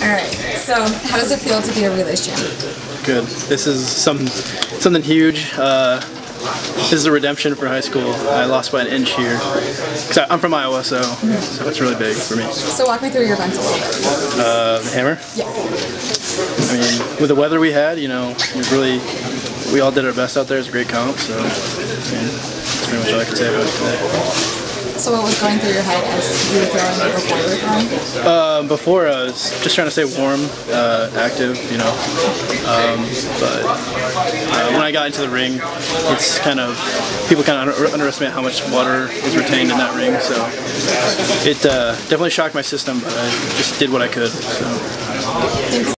Alright, so how does it feel to be a relays champ? Good. This is something huge. This is a redemption for high school. I lost by an inch here. Cause I'm from Iowa, so it's really big for me. So walk me through your event a little bit. The hammer? Yeah. I mean, with the weather we had, we all did our best out there. It's a great comp, so that's pretty much all I can say about it today. So what was going through your head as you were throwing or before you were throwing? Before I was just trying to stay warm, active, but when I got into the ring, it's people kind of underestimate how much water is retained in that ring, so it definitely shocked my system, but I just did what I could. So.